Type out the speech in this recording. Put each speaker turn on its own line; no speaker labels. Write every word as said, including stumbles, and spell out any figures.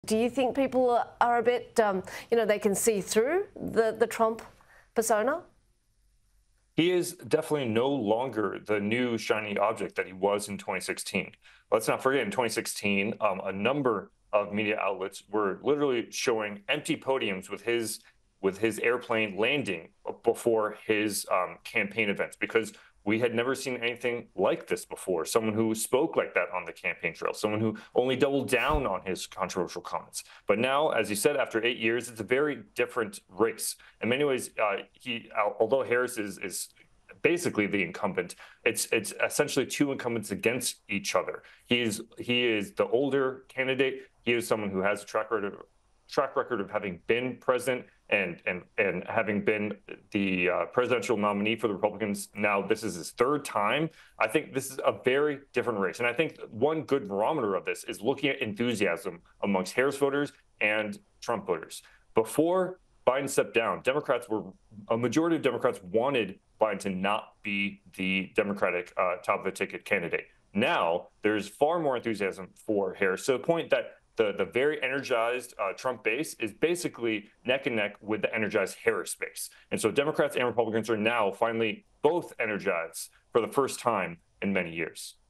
Do you think people are a bit, um, you know, they can see through the, the Trump persona?
He is definitely no longer the new shiny object that he was in twenty sixteen. Let's not forget, in twenty sixteen, um, a number of media outlets were literally showing empty podiums with his with his airplane landing before his um, campaign events, because we had never seen anything like this before. Someone who spoke like that on the campaign trail, someone who only doubled down on his controversial comments. But now, as you said, after eight years, it's a very different race. In many ways, uh, he, although Harris is, is basically the incumbent, it's it's essentially two incumbents against each other. He is he is the older candidate. He is someone who has a track record of, track record of having been president and and and having been the uh, presidential nominee for the Republicans. Now this is his third time. I think this is a very different race, and I think one good barometer of this is looking at enthusiasm amongst Harris voters and Trump voters. Before Biden stepped down, Democrats were a majority of Democrats wanted Biden to not be the Democratic uh, top of the ticket candidate. Now there's far more enthusiasm for Harris, to the point that the the very energized uh, Trump base is basically neck and neck with the energized Harris base. And so Democrats and Republicans are now finally both energized for the first time in many years.